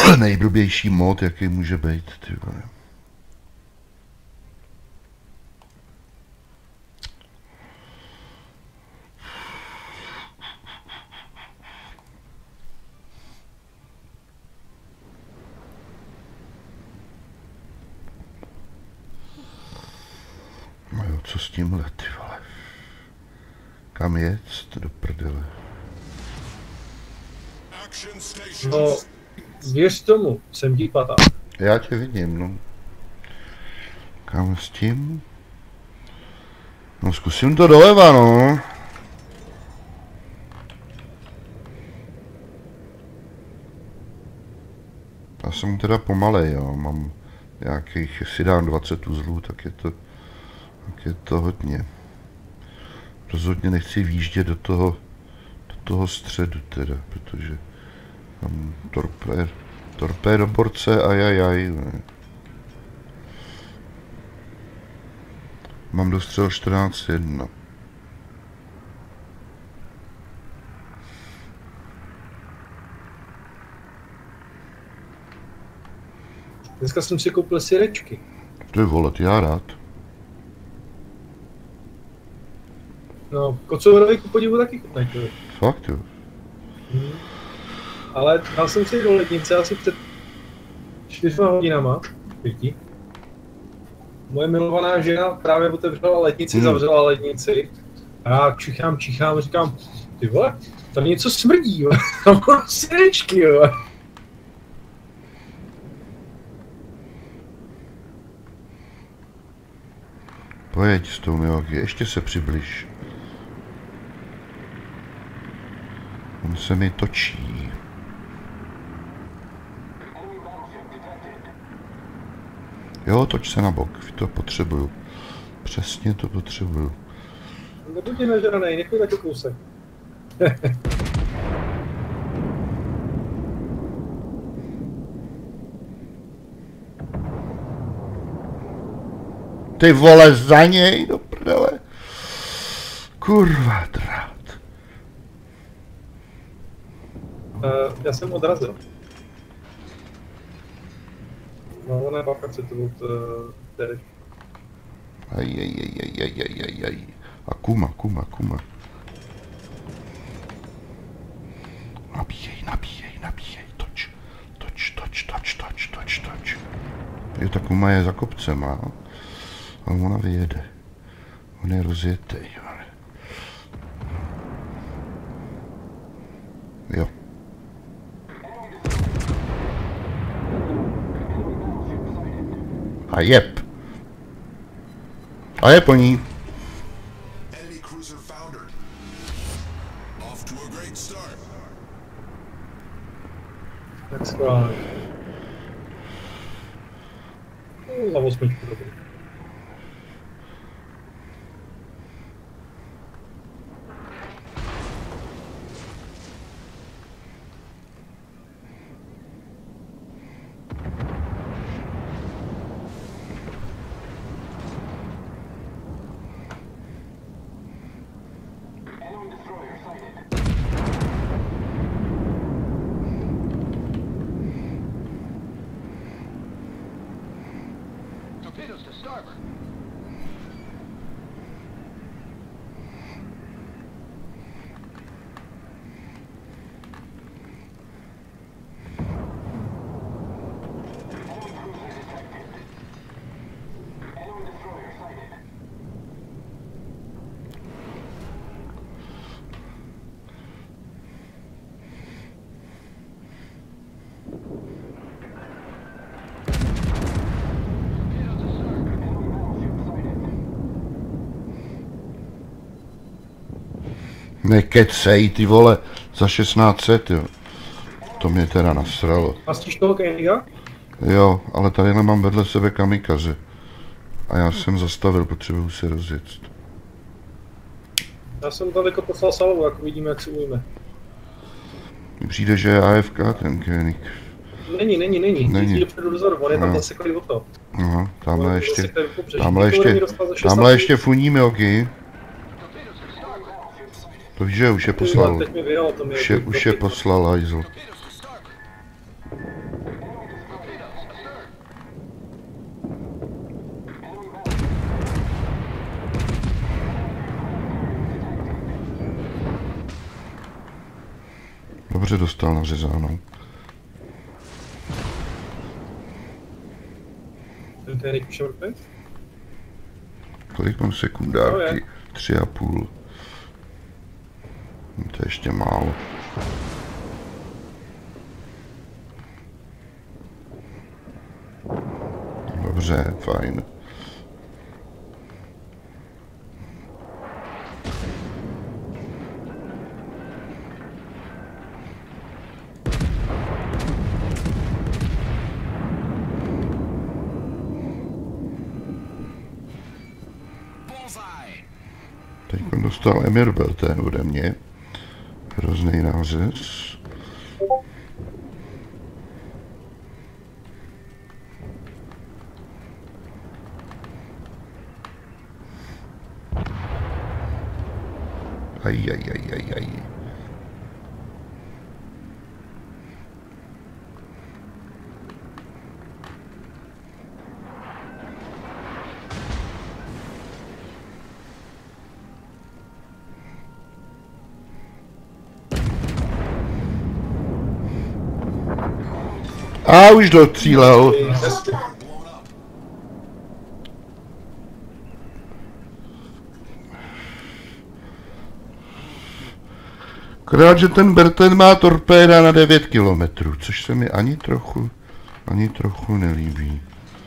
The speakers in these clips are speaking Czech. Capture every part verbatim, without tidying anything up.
nejblbější mod, jaký může být, ty vole. No jo, co s tímhle, ty vole? Kam jet do prdele? No, věř tomu, jsem ti patá. Já tě vidím, no. Kam s tím? No zkusím to doleva, no. Já jsem teda pomalej, jo. Mám nějakých, jestli dám dvacet uzlů, tak je to, tak je to hodně. Rozhodně nechci výjíždět do toho, do toho středu teda, protože tam torpéd, torpédoborce, ajajaj. Ne. Mám dostřel čtrnáct jedna. Dneska jsem si koupil syrečky. Ty vole, ty já rád. No, kocourovi ku podivu taky chutnají. Fakt jo. Hmm. Ale dal jsem si do lednice asi před čtyřma hodinama, pěti. Moje milovaná žena právě otevřela lednici, hmm. zavřela lednici. A já čichám, čichám, říkám, ty vole, tam něco smrdí, jo. Tam mám syrečky, jo. Pojeď s tou Milwaukee, ještě se přibliž. On se mi točí. Jo, toč se na bok, to potřebuju. Přesně to potřebuju. Nebuď tě nažranej, nechoj taky kousek. Ty vole, za něj do prdele. Kurva drát. Uh, já jsem odrazil. No, ona je bacha před tebou, tedy. Aj, aj, aj, aj, aj, aj, aj, aj. A kuma, kuma, kuma. Nabíjej, nabíjej, nabíjej, toč. Toč, toč, toč, toč, toč, toč. Jo, ta kuma je za kopcem, a ale ona vyjede. On je rozjetej. Jo. A jeb. A je po ní. Tak skvělé. Za osmičku dobrý. Nekecej, ty vole, za šestnáct set, jo. To mě teda nasralo. Mastíš toho Koeniga? Jo, ale tady nemám vedle sebe kamikaze. A já jsem zastavil, potřebuju se rozjet. Já jsem tady poslal salvu, jako vidíme, jak se ujme. Mně přijde, že je A F K ten Koenig. Není, není, není. Není. Jde předu dozadu, on je tam No. zaseklý o to. Aha, tamhle ještě, Tamhle tamhle ještě, tamhle ještě funí Milky. To víš, že už je poslal. Teď mi vyjelo, to mi Už je, už je poslal, hajzl. dobře dostal nařezánou. Ten je nejpíše mrtvý? Kolik mám sekundárky? Tři a půl. To je ještě málo. Dobře, fajn. Teď dostal Emir Belten ode mě. Hrozný nářez. Aj, aj, aj, aj, aj. A už docílel. Akorát, že ten Berten má torpéda na devět kilometrů, což se mi ani trochu, ani trochu nelíbí.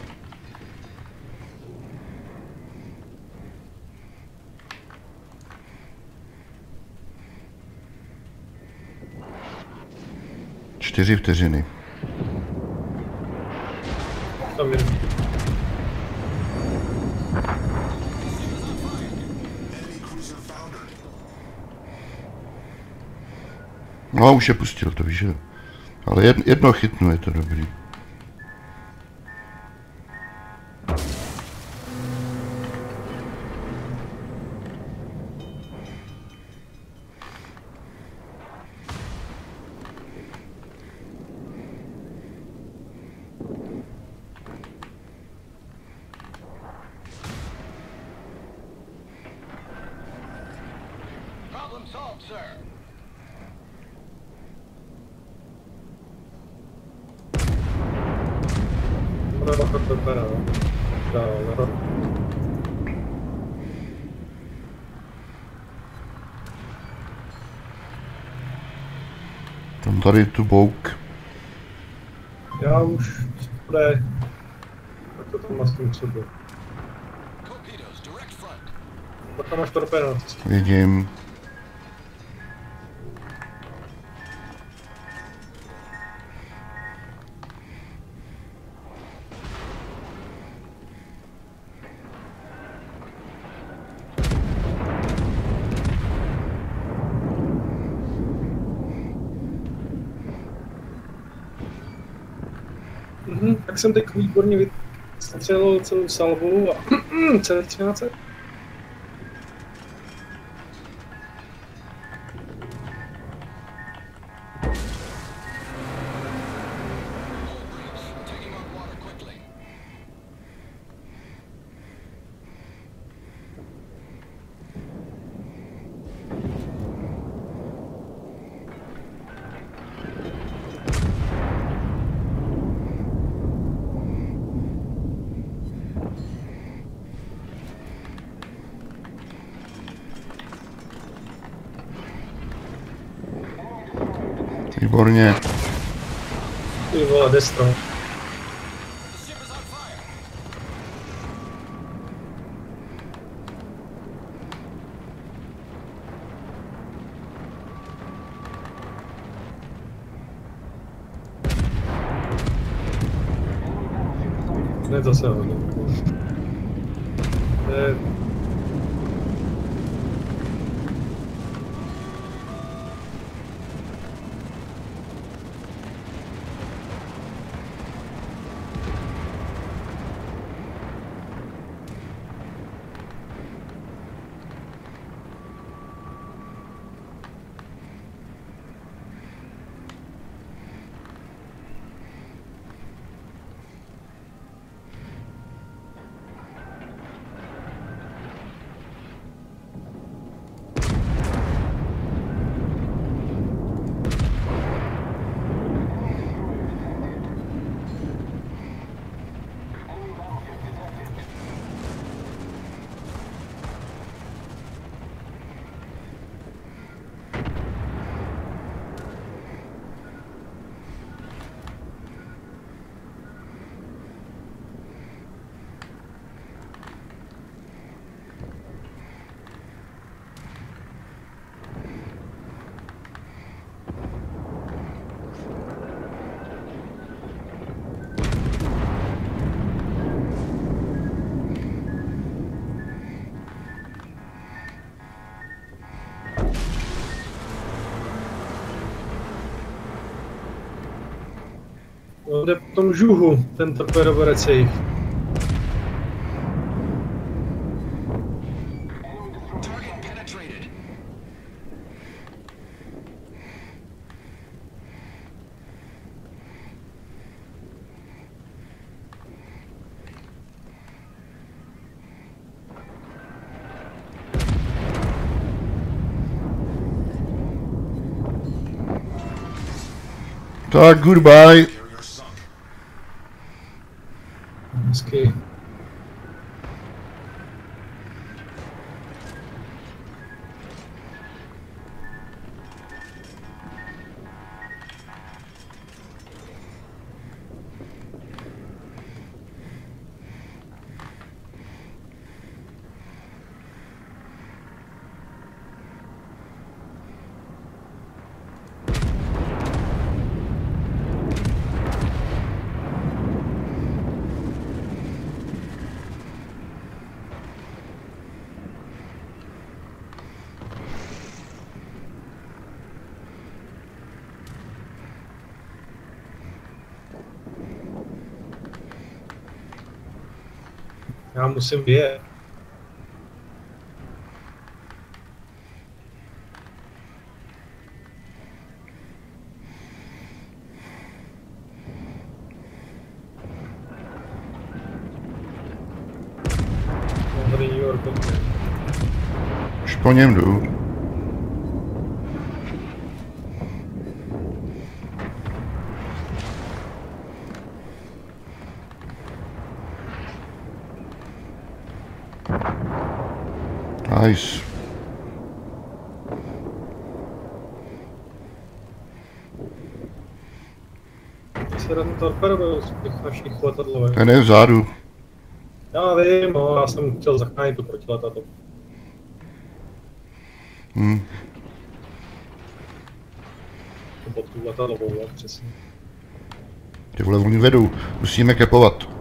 Čtyři vteřiny. No, už je pustil, to víš, že? Ale jedno chytnu, je to dobrý. Tam tady tu bouk. Já už bude. Tak to tam vlastně co bylo. Tak tam máš torpédo. Vidím. Mhm, tak jsem teď výborně vystřelil celou salvu a celý třináct. Výborně. Ty vole, destro. Ne, to se hodně. Ne. On jde po tom žuhu, ten torpedoborec safe. Tak, goodbye. Hezky. Já musím vyjet. Tady New York. Už po něm jdu. Nice. Se ten torpedo z těch našich letadlovek. Ten je vzadu. Já vím, no, já jsem chtěl zachránit tu protiletadlo. Hm. Nebo tu letadlovou, jak přesně. Ty vole, oni vedou. Musíme kepovat.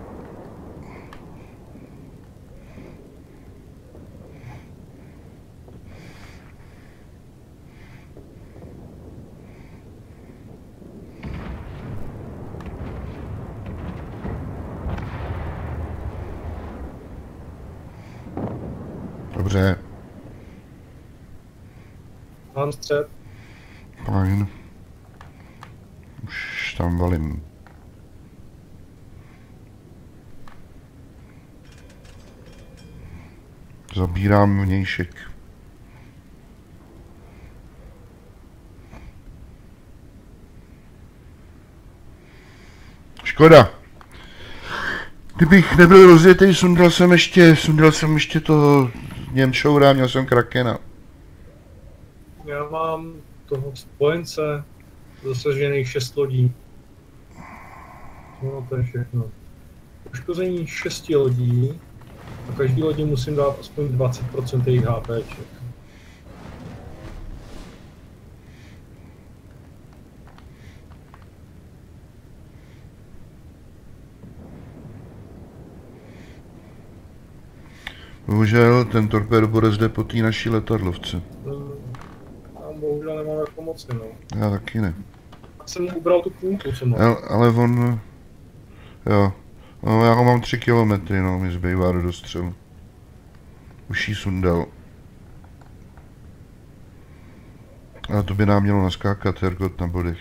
Dobře. Mám střed. Fajn. Už tam valím. Zabírám vnějšek. Škoda. Kdybych nebyl rozjetý, sundal jsem ještě, sundal jsem ještě toho Němčoura, měl jsem Krakena. Já mám toho spojence zasažených šest lodí. No to je všechno. Poškození šesti lodí a každý lodi musím dát aspoň dvacet procent jejich HPček. Bohužel ten torpédoborec jde po té naší letadlovce. Já bohužel nemám jak pomoci, no. Já taky ne. Já jsem mu ubral tu půlku, co mám. Ale, ale on... Jo. No, já ho mám tři kilometry, no, mi zbývá do dostřelu. Už jí sundal. A to by nám mělo naskákat Hergot na bodech.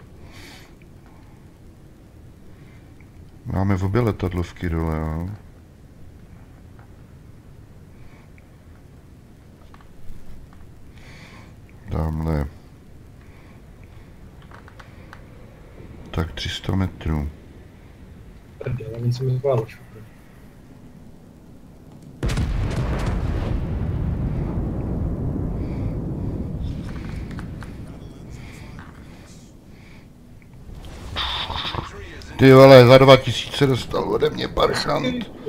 Máme v obě letadlovky dole, jo. Tamhle. Tak tři sta metrů. Tady, ale nic mi zvládl špatně. Ty vole, za dva tisíce dostal ode mě parchant.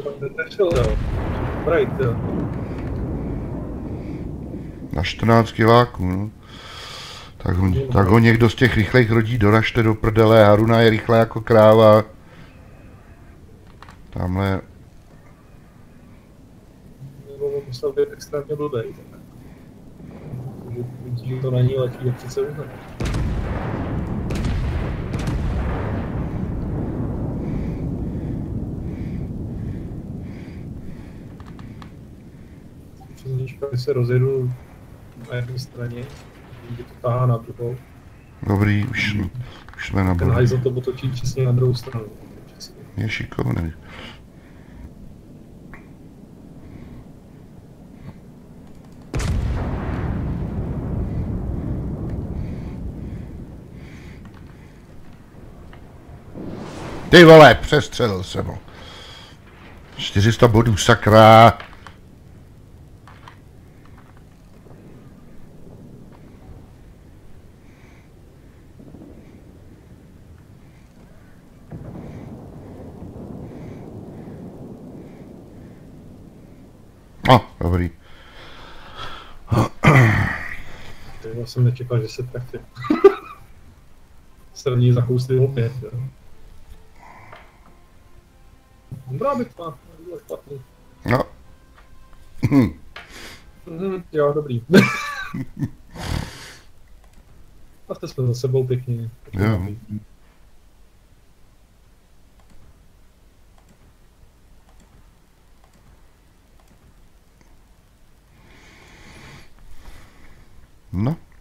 Na čtrnáct kiláků, no. Tak, tak ho někdo z těch rychlejch rodí doražte do prdele, Haruna je rychle jako kráva. Tamhle... Nebo on musel být extrémně blbej. Že to na ní letí, je přece uznat. koníčka, když se rozjedu na jedné straně, kdy to tahá na druhou. Dobrý, už, už jsme na Ten bodu. hajzl to otočí přesně na druhou stranu. Přesně. Je šikovný. Ty vole, přestřelil jsem ho. čtyři sta bodů, sakra. No, dobrý. Já jsem nečekal, že se trefí. Srní zakousli opět, jo. Dobrá bitva, nebylo špatný. No. Hm. Mhm, jo, dobrý. A to jsme za sebou pěkně. Jo. No.